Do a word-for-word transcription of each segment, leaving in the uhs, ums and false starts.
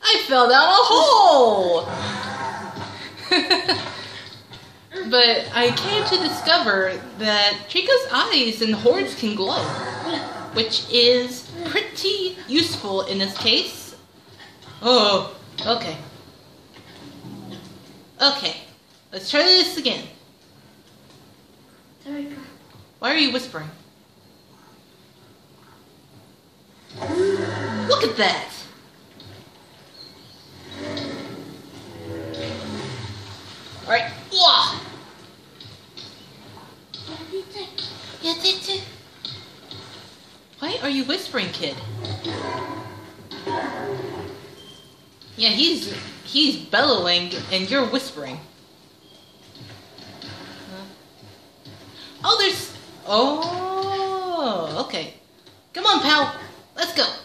I fell down a hole! But I came to discover that Trico's eyes and horns can glow, which is pretty useful in this case. Oh, okay. Okay, let's try this again. Why are you whispering? Look at that! Alright, wow! Yeah, did too. Why are you whispering, kid? Yeah, he's he's bellowing and you're whispering. Huh? Oh, there's... Oh, okay. Come on, pal. Let's go.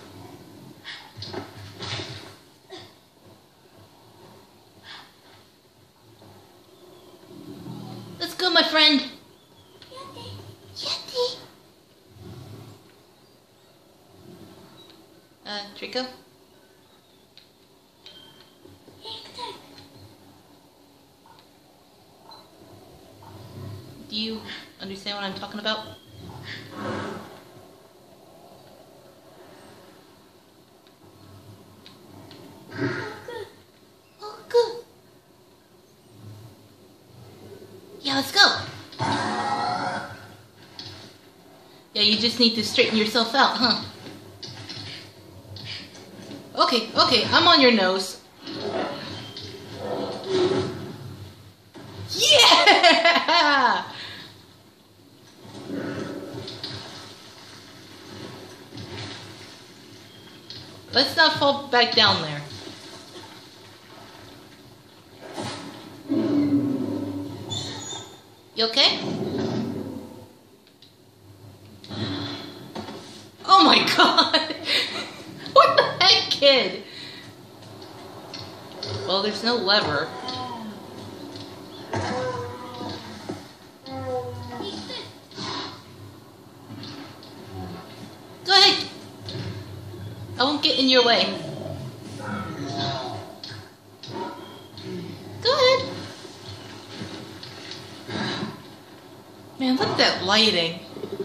Let's go, my friend. Yeti. Uh, Trico? Do you understand what I'm talking about? Oh, good. Oh, good. Yeah, let's go. Yeah, you just need to straighten yourself out, huh? Okay, okay, I'm on your nose. Yeah! Let's not fall back down there. You okay? Oh my god! What the heck, kid? Well, there's no lever. Go ahead. I won't get in your way. Go ahead. Man, look at that lighting.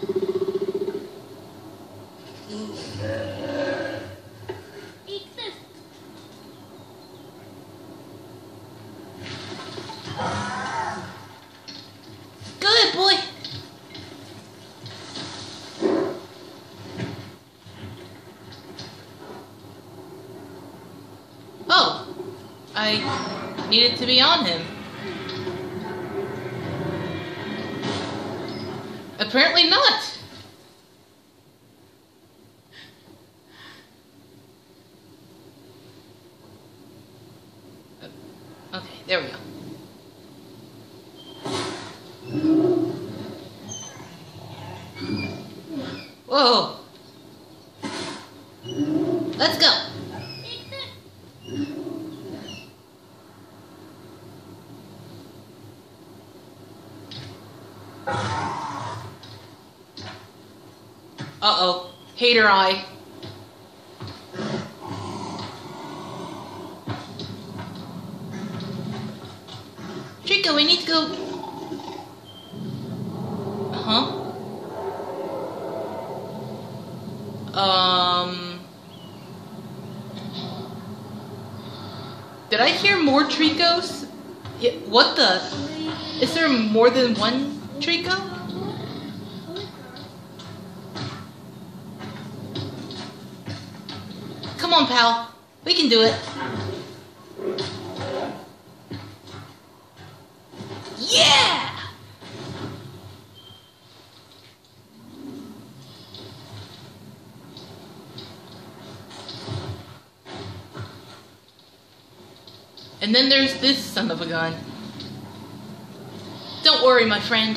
Good boy. Oh, I needed to be on him. Apparently not. Okay, there we go. Whoa. Let's go. Uh-oh. Hater eye. Trico, we need to go... Huh? Um... Did I hear more Tricos? Yeah, what the? Is there more than one Trico? Come on, pal. We can do it. Yeah! And then there's this son of a gun. Don't worry, my friend.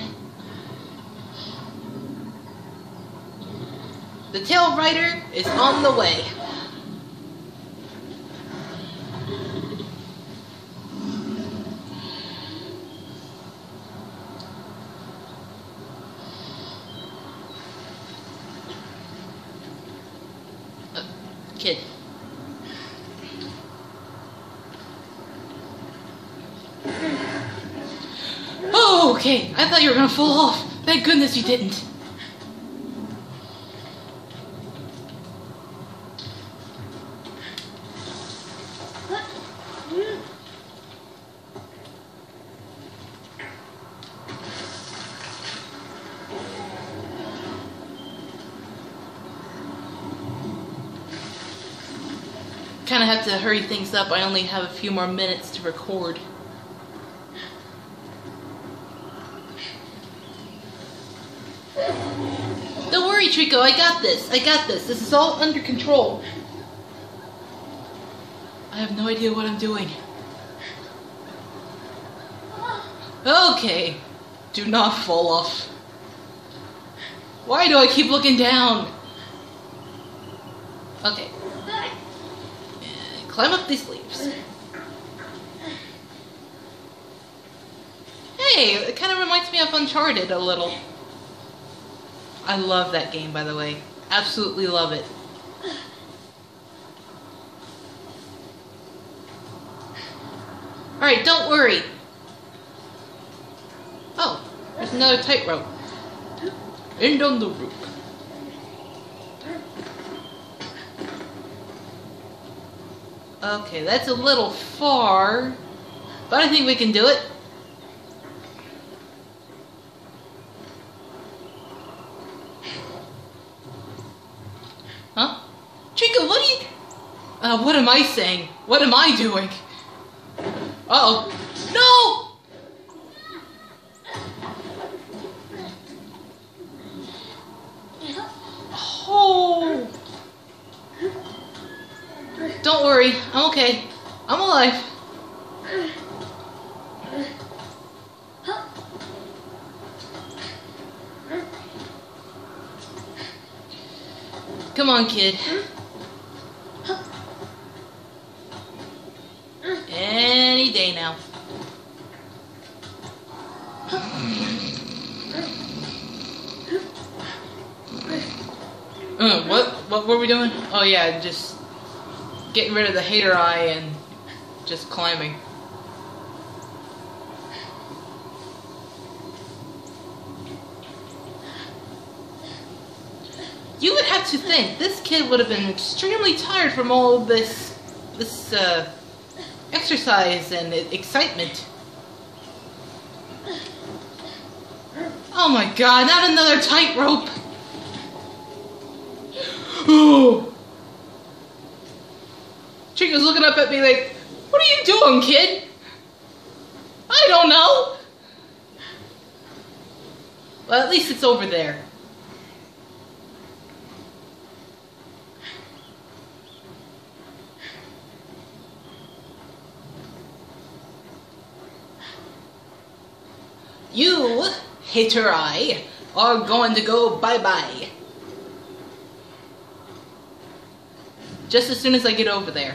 The tail rider is on the way. Uh, kid. Okay, I thought you were gonna fall off. Thank goodness you didn't. Kind of have to hurry things up. I only have a few more minutes to record. Don't worry, Trico. I got this. I got this. This is all under control. I have no idea what I'm doing. Okay. Do not fall off. Why do I keep looking down? Okay. Climb up these leaves. Hey, it kind of reminds me of Uncharted a little. I love that game, by the way. Absolutely love it. Alright, don't worry. Oh, there's another tightrope. End on the roof. Okay, that's a little far, but I think we can do it. Huh? Chica, what are you... Uh, what am I saying? What am I doing? Uh-oh. No! Oh! Don't worry, I'm okay. I'm alive. Come on, kid. Any day now. Uh, what? What were we doing? Oh yeah, just getting rid of the hater eye and just climbing. You would have to think this kid would have been extremely tired from all this, this uh, exercise and excitement. Oh my God! Not another tightrope. Oh. Chica's looking up at me like, what are you doing, kid? I don't know. Well, at least it's over there. You, hater eye, are going to go bye-bye. Just as soon as I get over there.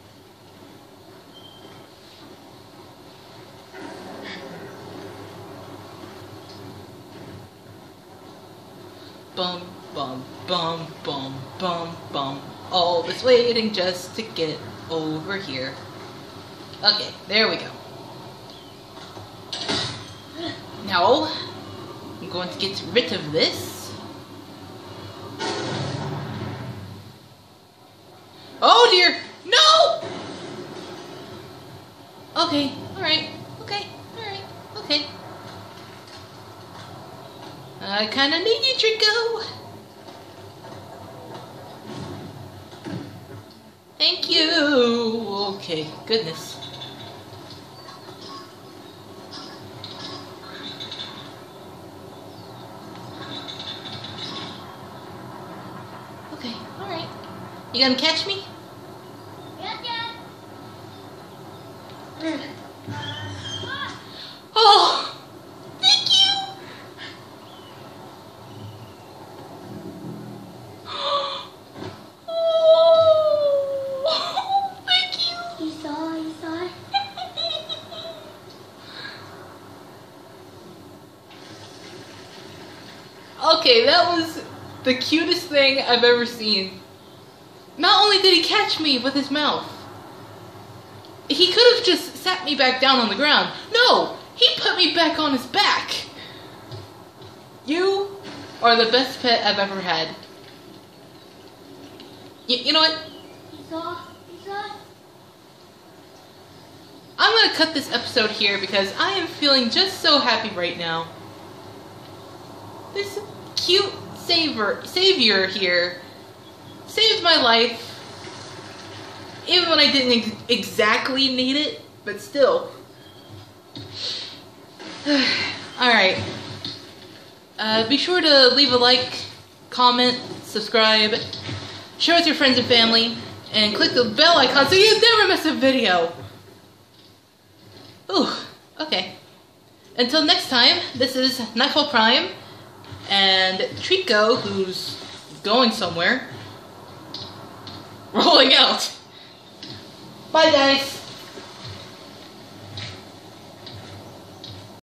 Bum, bum, bum, bum, bum, bum. All this waiting just to get over here. Okay, there we go. Now, I'm going to get rid of this. Oh dear! No! Okay, alright, okay, alright, okay. I kinda need you, Trico. Thank you. Okay, goodness. Okay, alright. You gonna catch me? Oh, thank you. Oh, thank you. You saw, you saw. Okay, that was the cutest thing I've ever seen. Not only did he catch me with his mouth, he could have just sat me back down on the ground. No! He put me back on his back. You are the best pet I've ever had. Y you know what? I'm gonna cut this episode here because I am feeling just so happy right now. This cute savior, savior here saved my life. Even when I didn't ex exactly need it, but still. Alright. Uh, be sure to leave a like, comment, subscribe, share with your friends and family, and click the bell icon so you never miss a video. Ooh, okay. Until next time, this is Nightfall Prime, and Trico, who's going somewhere, rolling out. Bye, guys.